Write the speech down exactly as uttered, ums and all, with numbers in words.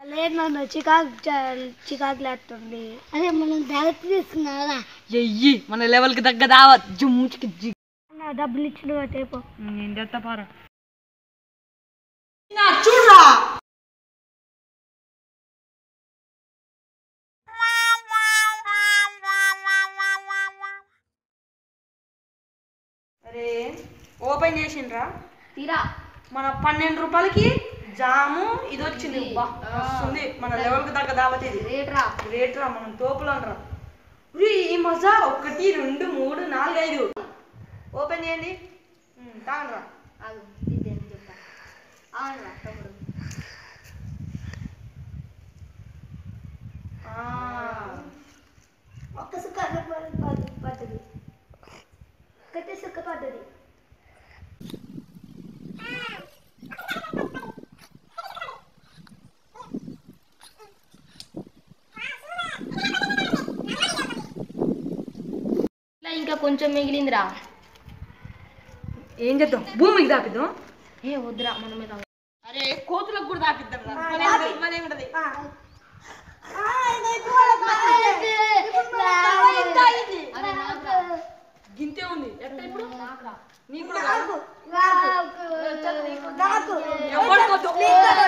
లేదు నన్ను చికాకు చికాకు లేస్తుంది. అదే మనం దావత్ తీసుకున్నారా ఎయ్యి మన లెవెల్కి తగ్గ దావత్ జుమ్ముకి జి డబ్బులు ఇచ్చిన టేపు నేను చెత్త పారా చూడరా అరే ఓపెన్ చేసిండ్రా తీరా మన పన్నెండు రూపాయలకి జాము ఇది వచ్చింది వస్తుంది మన లెవెల్కి తగ్గ దావత్ ఇది రేట్రా రేట్రా మనం తోపులు అనరా ఈ మజా ఒకటి రెండు మూడు నాలుగు ఐదు ఓపెన్ చేయండి తాగరా ఒక్క సుక్క పద్ధతి ఒకటే సుక్క పద్ధతి ఇంకా కొంచెం మిగిలిందిరా. ఏం చేద్దాం భూమికి దాపిద్దాం. ఏ వద్దురా మన మీద అరే కోతులకు కూడా దాపిద్దాం గింతే ఉంది ఎట్లా ఇప్పుడు నీకు